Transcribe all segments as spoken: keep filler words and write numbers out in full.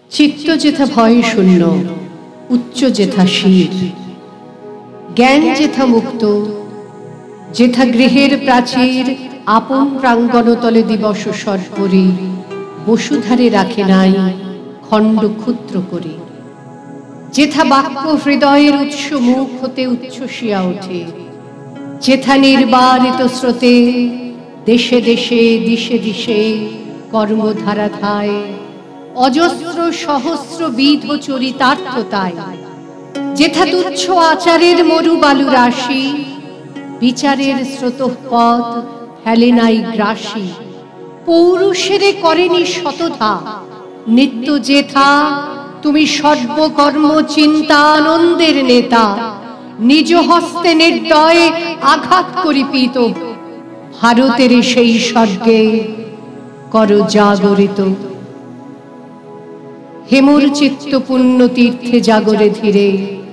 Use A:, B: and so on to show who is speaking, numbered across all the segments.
A: চিত্ত যেথা ভয় শূন্য, উচ্চ যেথা শির, জ্ঞান যেথা মুক্ত, যেথা গৃহের প্রাচীর আপন প্রাঙ্গণতলে দিবস সর্পরি বসুধারে রাখে নাই খণ্ড ক্ষুদ্র করে, যেথা বাক্য হৃদয়ের উৎস মুখ হতে উচ্ছ্বসিয়া ওঠে, যেথা নির্বারিত স্রোতে দেশে দেশে দিশে দিশে কর্মধারা ধায়, অজস্র সহস্র বিধ চরিতার্থতায়, যেথা তুচ্ছ আচারের মরু বালু রাশি বিচারের স্রোতপথ ফেলে নাই গ্রাসী, পৌরুষেরে করেনি শতধা নিত্য যেথা তুমি সর্বকর্ম চিন্তা আনন্দের নেতা, নিজ হস্তে নির্দয়ে আঘাত করি পীত, ভারতের সেই স্বর্গে কর জাগরিত। হেমুর চিত্ত পুণ্য তীর্থে জাগরে ধীরে,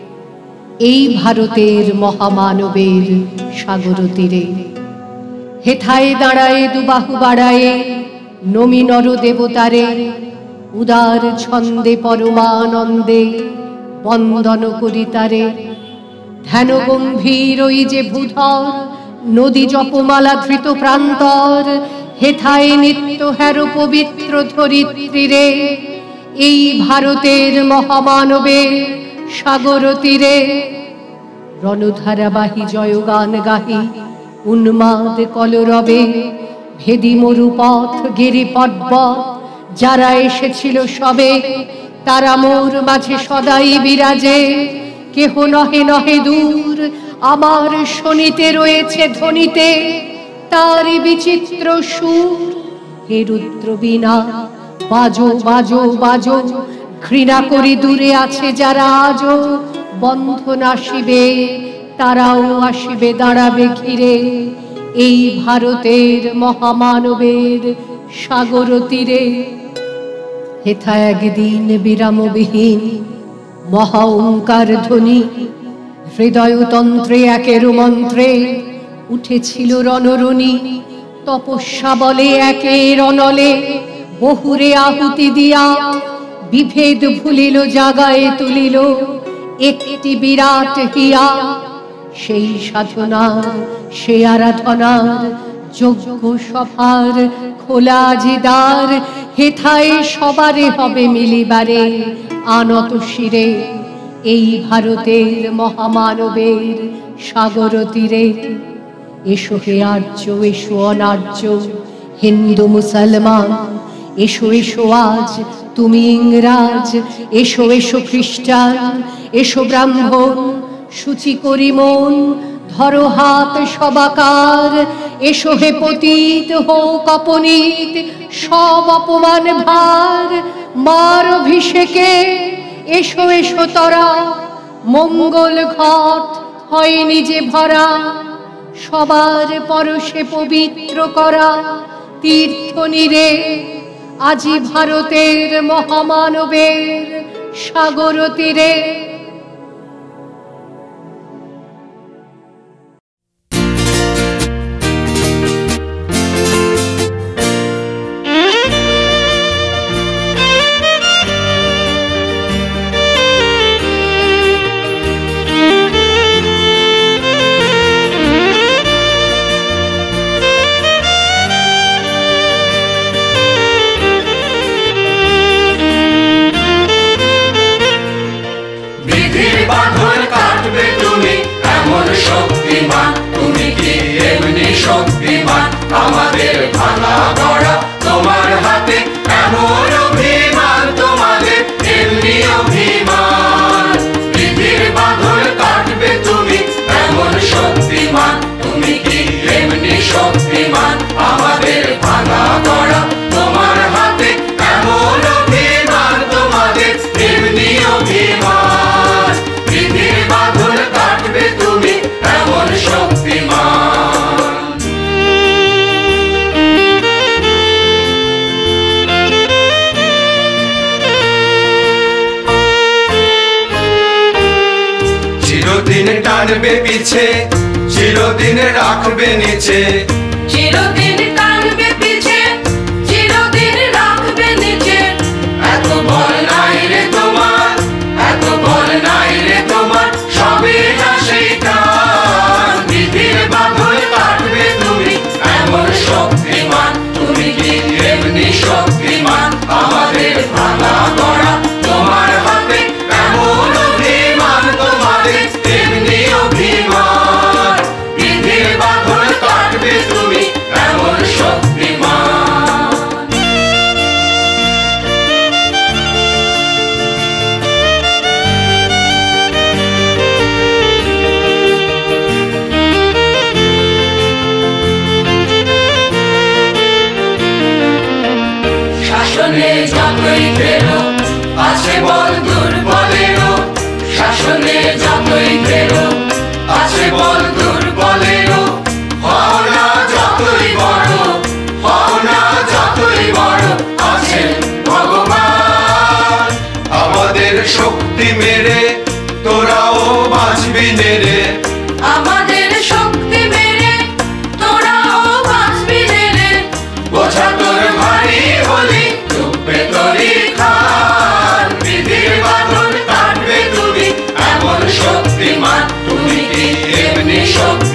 A: এই ভারতের মহামানবের সাগর তীরে, হেথায় দাঁড়ায় দুবাহু বাড়ায়ে নমি নর দেবতারে, উদার ছন্দে পরমানন্দে বন্দন করি তারে, ধ্যান গম্ভীর ওই যে ভূধর নদী জপমালা ধৃত প্রান্তর, হেথায় নিত্য হের পবিত্র ধরিত্রীরে, এই ভারতের মহামানবের সাগর তীরে, রণধারাবাহী জয়গান গাহি উন্মাদ কলরবে, ভেদি মরুপথ গিরি পর্বত যারা এসেছিল সবে, তারা মোর মাঝে সদাই বিরাজে, কেহ নহে নহে দূর আমার শনিতে রয়েছে ধ্বনিতে তারই বিচিত্র সুর। হে রুদ্র বীণা বাজো বাজো বাজো, ঘৃণা করি দূরে আছে যারা আজো, বন্ধন আসিবে তারাও আসিবে দাঁড়াবে ঘিরে, এই ভারতের মহামানবের সাগর তীরে। হেথা একদিন বিরামবিহীন মহা ওঙ্কার ধ্বনি, হৃদয়তন্ত্রে একের মন্ত্রে উঠেছিল রণরণি, তপস্যা বলে একের অনলে বহুরে আহুতি দিয়া, বিভেদ ভুলিল জাগায় তুলিল একটি বিরাট হিয়া, সেই সাধনার সে আরাধনার যজ্ঞ সভার খোলা জিদার, হেথায় সবারে হবে মিলিবারে আনত শিরে, এই ভারতের মহামানবের সাগর তীরে। এসো হে আর্য এসো অনার্য হিন্দু মুসলমান, এসো এসো আজ তুমি ইংরাজ, এসো এসো খ্রিস্টান, এসো ব্রাহ্মণ সূচি করি মন, ধরো হাত সবাকার, এসো হে পতিত হোক অপনীত সব অপমান ভার, মার অভিষেকে এসো এসো তরা, মঙ্গল ঘট হয় নিজে ভরা, সবার পরশে পবিত্র করা তীর্থ নীরে, আজি ভারতের মহামানবের সাগর তীরে।
B: আমাদের ভাঙা গড়া তোমার হাতে, এমন অভিমান তোমাদের এমনি অভিমান, পৃথিবীর বাঁধন কাটবে তুমি এমন শক্তিমান, তুমি কি এমনি শক্তিমান, আমাদের ভাঙা গড়া তোমার হাতে, এমন অভিমান তোমাদের এমনি অভিমান, পৃথিবীর বাঁধন কাটবে তুমি এমন শক্তিমান। চিরদিন টানবে পিছে, চিরদিন রাখবে নিচে,
C: চিরদিন টানবে পিছে, চিরদিন রাখবে নিচে,
B: এত বল নাই শাসনে যতই ফেরো আছে বল দুর্বলেরও, শাসনে যতই ফেরো আছে বল দুর্বলেরও। হও না যতই বড়, হও না যতই বড়, আছেন ভগবান। আমাদের শক্তি মেরে তোরাও বাঁচবি নেরে, আমাদের শক্তি মেরে তোরাও বাঁচবি নেরে। বোঝা তোর ভারী হলি ডুববে তোরই খান, বিধির বাঁধন কাটবে তুমি এমন শক্তিমান, তুমি কি এমনি শক্তি